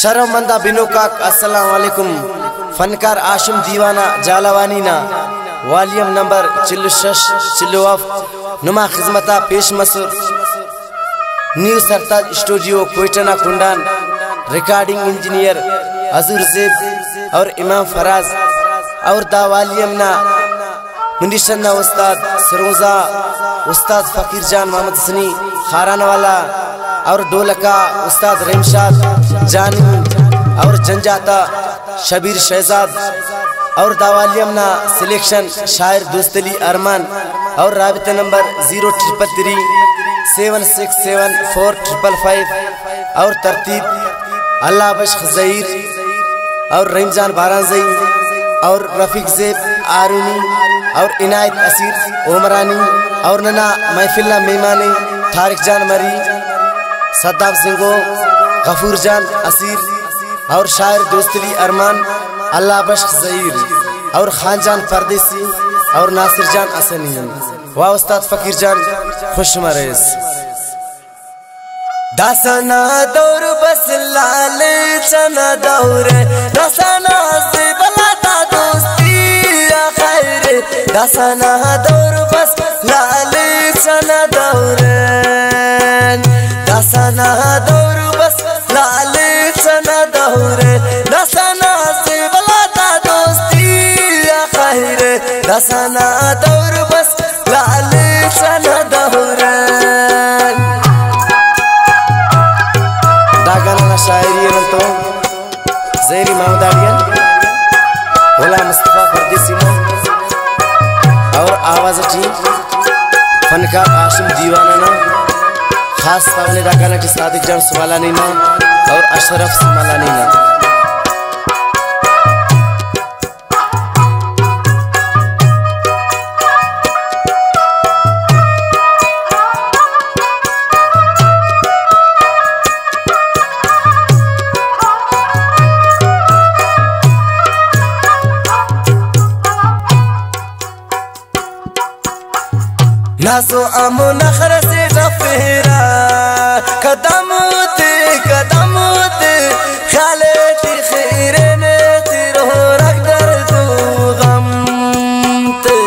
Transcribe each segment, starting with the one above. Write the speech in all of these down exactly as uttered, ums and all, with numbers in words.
शर्मंदा बिनोकाक अस्सलाम वालेकुम। फनकार आशिम दीवाना जालावानी ना वॉल्यूम नंबर चिल्लु शश चिल्लु अफ नुमा खिजमता पेश मसूर न्यू सरताज स्टूडियो कोयटना कुंडान रिकॉर्डिंग इंजीनियर अजूर जेब और इमाम फराज और दा वॉल्यूम ना मुनिशन्ना उस्ताद सरोजा उस्ताद फकीर जान मोहम्मद सनी खाराना वाला और डोलका उस्ताद रेमशाद जानी और जंजाता शबीर शहजाद और दावालियमना सिलेक्शन शायर दोस्तली अरमान और राबिता number zero triple three seven six seven four triple five और तरतीब अल्लाह बश खज़ीर और रमजान बाराजी और रफीक जेब आरूनी और इनायत असीर उमरानी और नना महफिल्ला मेहमानी तारिक जान मरी सद्दाम सिंगो गफूर जान असीर और शायर दोस्तली अरमान अल्लाह बश ज़हीर और खान जान परदेसी और नासिर जान असनी व उस्ताद फकीर जान खुशमरेज। दासना दौर बस लाल चना दौर दासना से बलाता दोस्ती खैर दासना दौर बस लाल चना दौर दासना दौर बस लाल चना दौर दासना से बलाता दोस्ती खैर दासना दौर बस लाल चना दौर। दागाना शायरी तो ज़ेरी महमदारियन होला मुस्तफा परदेसी और आवाज़ टी फनकार आशिम दीवाना ना खास सामने दागाना की सादिक जान सुवालानी ना और अशरफ समालानी ना। नाज़ो अमो नखर से गफेरा कदम ते कदम ते ख्याले ती खैरे ने तेरो रख दर्द गम ते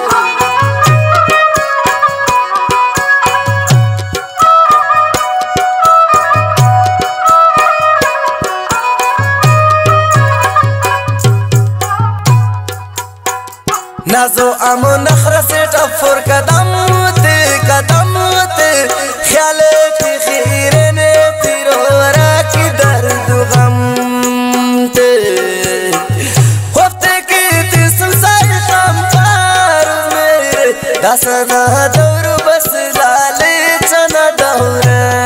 नाज़ो अमो नखर से टफर कदम कदम ते ख्याले की खीरे ने तेरो रख दर्द गम ते होते की तिससाई कम पार मेरे दासना दौर बस लाले चना दौर।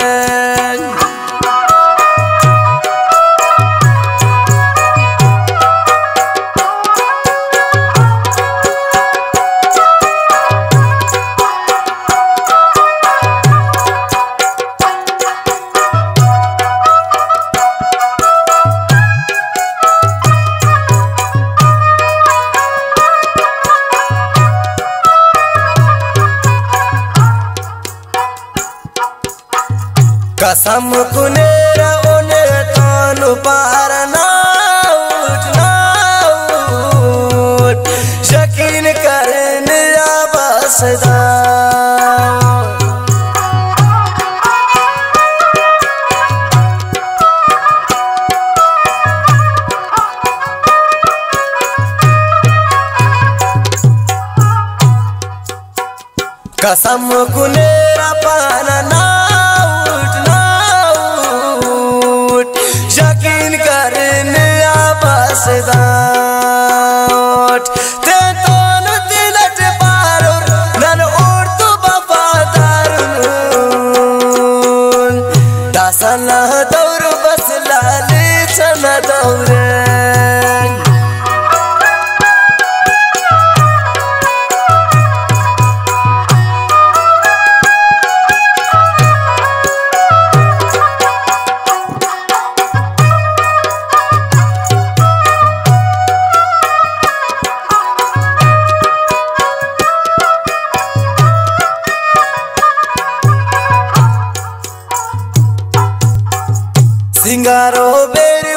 कसम कुनेरा ओने तानु पार ना उठ ना उठ यकीन करने आवाज़दा कसम कुनेरा पाना ना यकीन करने आवाज़दा ते तोन दिलट पार नन और तू वफादार दासना दौर बस लाल चना दौर। सिंगारो बेर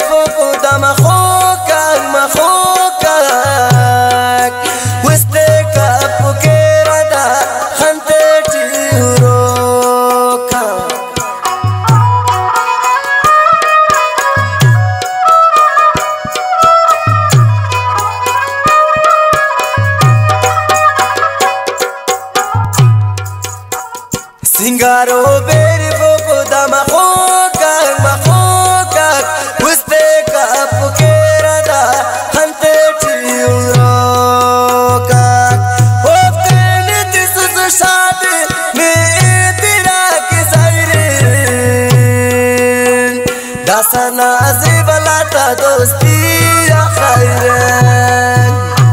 Singaro beri boko da mahoka mahoka Uste ka apukera da hante chiyuroka Ofte niti susu shadi me tira ki zairin Dasana zibalata dosti ya khairan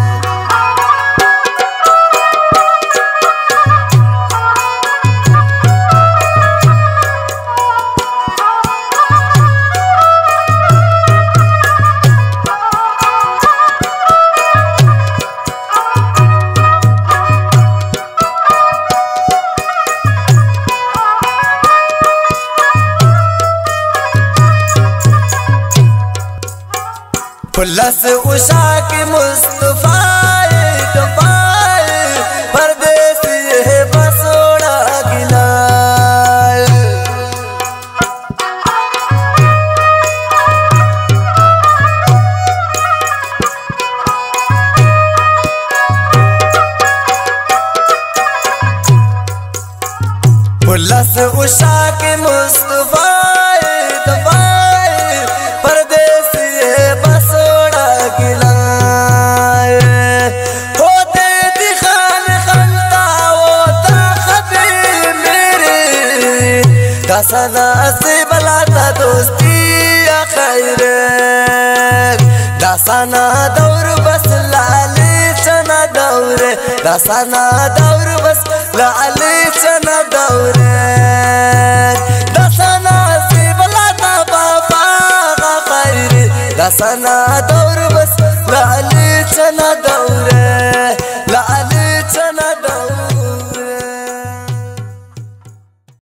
पुलस उषा के मुस्तफाए कफाए परदेसी है बसोड़ा गिलाए पुलस उषा के मुस्तफाए कफाए परदेसी है Dasana se balata dosti ya khairan Dasana daur bas lali chana daure Dasana daur bas lali chana daure Dasana se balata baba ga khair Dasana daur bas lali chana daure